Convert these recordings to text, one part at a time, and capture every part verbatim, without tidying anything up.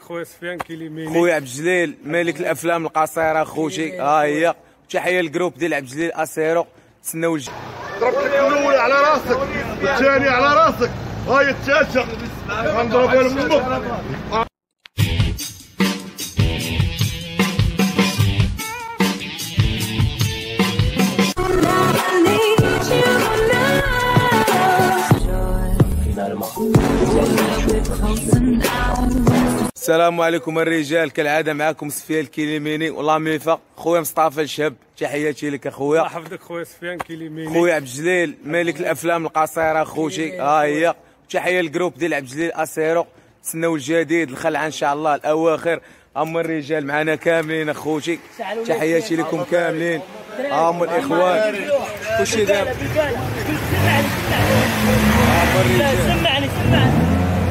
خويا سفيان كيليميني، خويا عبد الجليل ملك الافلام القصيره خوتي. ها هي تحيه للجروب ديال عبد الجليل اسيرو. تسناو الج... ضربت لك الاول على راسك والثاني على راسك، هاي الثالثه غنضربها لامك. السلام عليكم الرجال، كالعاده معكم سفيان الكيليميني والله ميفا. خويا مصطفى الشهب تحياتي لك اخويا. الله يحفظك خويا سفيان كيليميني. خويا عبد الجليل ملك الافلام القصيره خوتي. ها هي تحيه للجروب ديال عبد الجليل اسيرو. تسناو الجديد الخلعه ان شاء الله الاواخر. اما الرجال معنا كاملين اخوتي، تحياتي لكم كاملين. اما الاخوان كلشي دابا. اما الرجال سمعني سمعني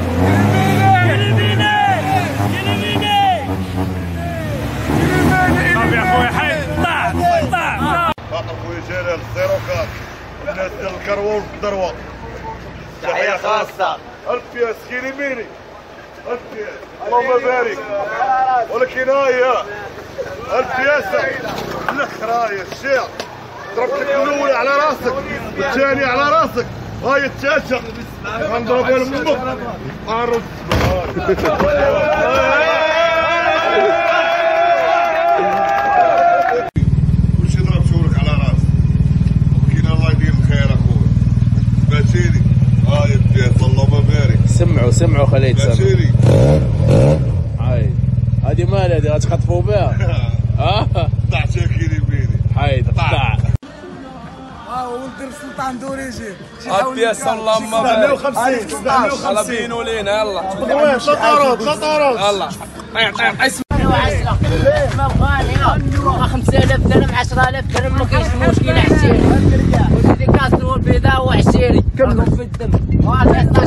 صافي يا خويا حي طاح طاح. خاطر خويا جلال الزيروكات الناس ديال الكروه والدروه، تحيه خاصه. ألف بياس كيليميني، ألف بياس اللهم بارك. ولكن هاي ألف بياسه الاخر، هاي الشيع ضربت لك الاول على راسك والثاني على راسك، هاي الثالثه غنضربها لامك. عرف كلشي ضربتهولك على راسك، ولكن الله يدير الخير اخويا. باتيني هاي البياس اللهم بارك. سمعوا سمعوا خليه تسمع. باتيني هاي هادي مال هادي غتخطفوا بها. اه طاحتها كيليميني حيد قطع. ها هو ولد السلطان دوريجي. البياس اللهم بارك. يلا بينوا لينا يلا. تطرد تطرد يلا طيح طيح اسمع. ما بغاني خمسة آلاف درهم عشرة آلاف درهم ما كاينش مشكل. عشيري ودي كاسرو البيضاء وعشيري كلهم في الدم.